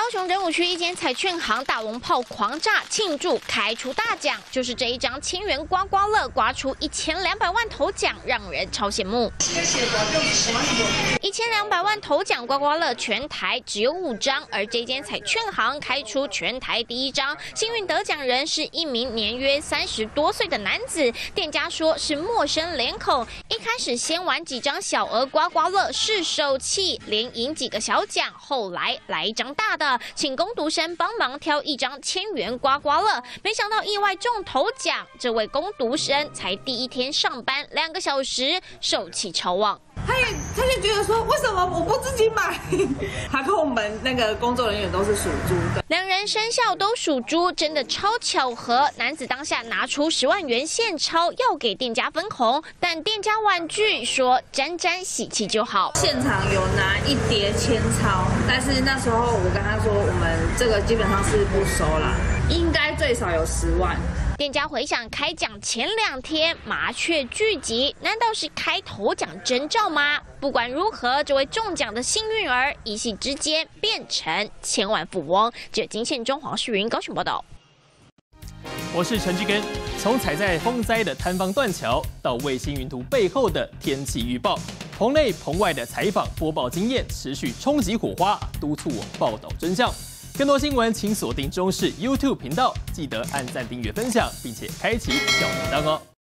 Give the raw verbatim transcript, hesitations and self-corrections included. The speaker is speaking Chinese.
雄仁武区一间彩券行大龙炮狂炸，庆祝开出大奖，就是这一张千元刮刮乐刮出一千两百万头奖，让人超羡慕。一千两百万头奖刮刮乐全台只有五张，而这间彩券行开出全台第一张，幸运得奖人是一名年约三十多岁的男子，店家说是陌生脸孔，一开始先玩几张小额刮刮乐试手气，连赢几个小奖，后来来一张大的。 请工读生帮忙挑一张千元刮刮乐，没想到意外中头奖。这位工读生才第一天上班，两个小时，手气超旺。 他也他就觉得说，为什么我不自己买？他跟我们那个工作人员都是属猪的， 两人生肖都属猪，真的超巧合。男子当下拿出十万元现钞要给店家分红，但店家婉拒说沾沾喜气就好。 现场有拿一叠千钞，但是那时候我跟他说，我们这个基本上是不收啦，应该最少有十万。 店家回想开奖前两天麻雀聚集，难道是开头奖征兆吗？不管如何，这位中奖的幸运儿一夕之间变成千万富翁。这金线中黄世云高雄报道。 我是陈志根。从踩在风灾的坍方断桥，到卫星云图背后的天气预报，棚内棚外的采访播报经验持续冲击火花，督促我报道真相。 更多新闻，请锁定中视 YouTube 频道，记得按赞、订阅、分享，并且开启小铃铛哦。